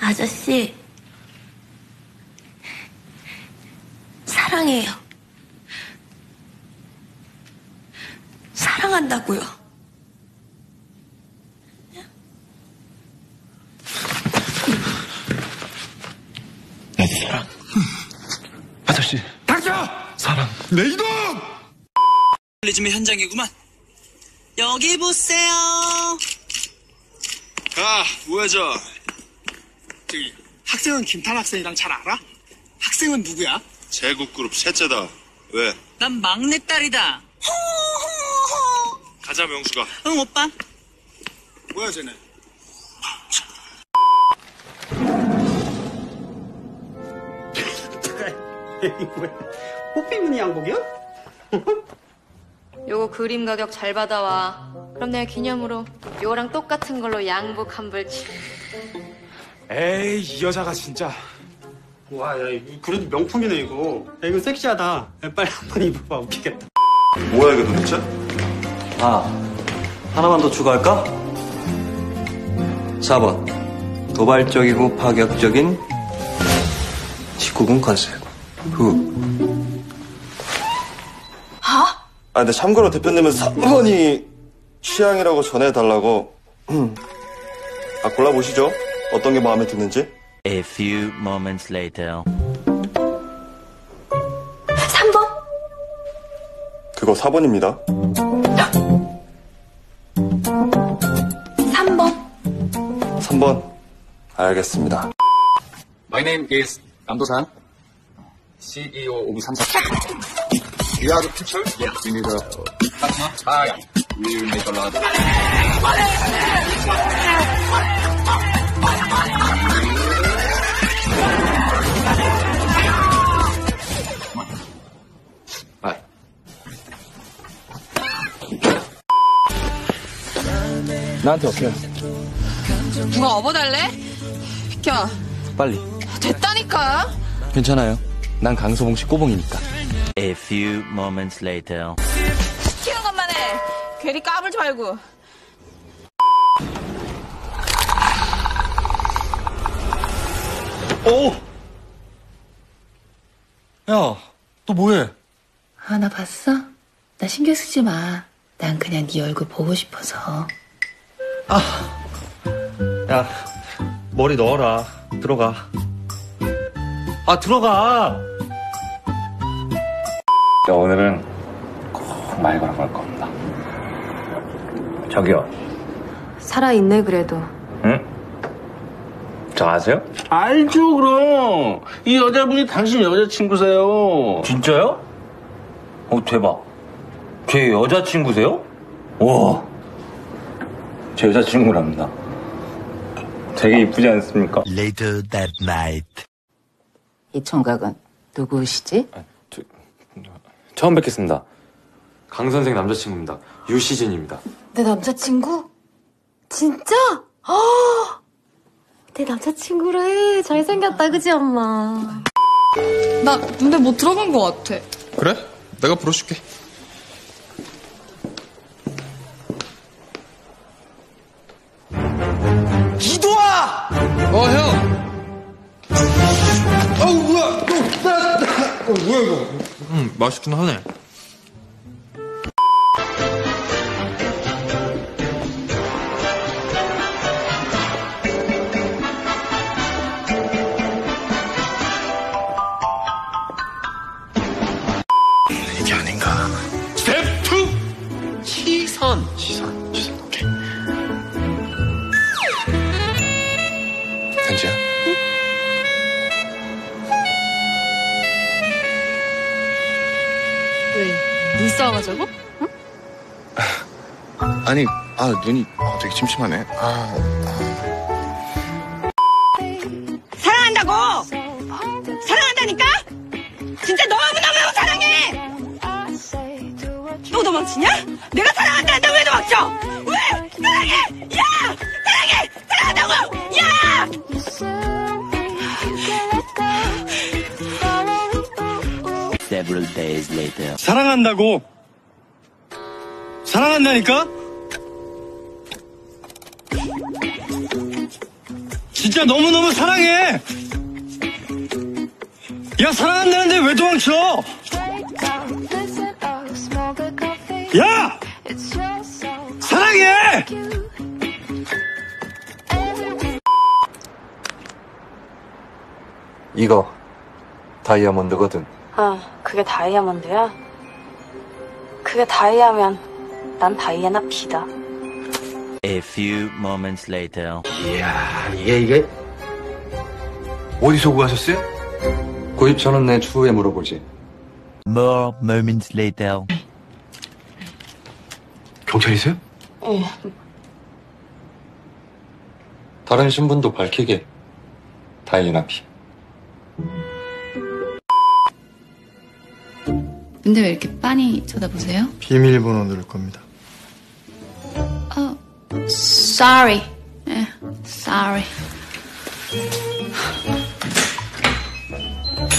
아저씨, 사랑해요. 사랑한다고요. 나도 사랑. 아저씨. 닥쳐! 사랑. 내 이놈! 리즘의 현장이구만. 여기 보세요. 뭐야 저기 학생은 김탄 학생이랑 잘 알아? 학생은 누구야? 제국그룹 셋째다. 왜? 난 막내딸이다. 가자 명수가. 응 오빠. 뭐야 쟤네? 이게 뭐야? 호피무늬 양복이야? 요거 그림 가격 잘 받아와. 그럼 내가 기념으로 요거랑 똑같은 걸로 양복 한 벌. 에이, 이 여자가 진짜. 와, 야, 이거 그래도 명품이네, 이거. 야, 이거 섹시하다. 야, 빨리 한번 입어봐. 웃기겠다. 뭐야 이게 도대체? 하나만 더 추가할까? 4번. 도발적이고 파격적인 19금 컨셉. 근데 참고로 대표님은 3번이 취향이라고 전해달라고. 골라보시죠. 어떤 게 마음에 드는지. A few moments later. 3번? 그거 4번입니다. 3번. 3번. 알겠습니다. My name is 남도산, CEO of 삼성. We are the future. Yes. We need a partner. Yeah. We will make a lot. Bye. 나한테 어필. 누가 업어달래? 비켜. 빨리. 됐다니까. 괜찮아요. 난 강소봉 씨 꼬봉이니까. A few moments later. 시키는 것만 해. 괜히 까불지 말고. 오! 야, 너 뭐해? 나 봤어? 나 신경 쓰지 마. 난 그냥 네 얼굴 보고 싶어서. 야, 머리 넣어라. 들어가. 들어가! 오늘은 꼭 말 걸어볼 겁니다. 저기요. 살아있네 그래도. 응? 저 아세요? 알죠, 그럼. 이 여자분이 당신 여자친구세요. 진짜요? 대박. 제 여자친구세요? 와. 제 여자친구랍니다. 되게 이쁘지 않습니까? Later that night. 이 총각은 누구시지? 처음 뵙겠습니다. 강 선생 남자친구입니다. 유시진입니다. 내 남자친구? 진짜? 내 남자친구래. 잘생겼다, 그지, 엄마? 나 근데 뭐 들어간 것 같아. 그래? 내가 불러줄게. 기도아! 형! 뭐야! 뭐야, 이거? 맛있긴 하네. 이게 아닌가. 스텝 2! 시선, 오케이. 현지야? 왜? 눈싸움 하자고? 응? 아니, 눈이 되게 침침하네. 사랑한다고! 사랑한다니까? 진짜 너무너무 사랑해! 또 도망치냐? 내가 사랑한다는데 왜 도망쳐? 왜? 사랑해! 야! 사랑해! 사랑한다고! 야! Several days later. 사랑한다고. 사랑한다니까? 진짜 너무너무 사랑해. 야, 사랑한다는데 왜 도망쳐? 야! 사랑해! 이거 다이아몬드거든. 그게 다이아몬드야? 그게 다이아면 난 다이아나 비다. A few moments later. 이야, 이게 어디서 구하셨어요? 구입 전은 내 추후에 물어보지. More moments later. 경찰이세요? 예. 다른 신분도 밝히게. 다이애나 피. 근데 왜 이렇게 빤히 쳐다보세요? 비밀번호 누를 겁니다. Sorry. Sorry.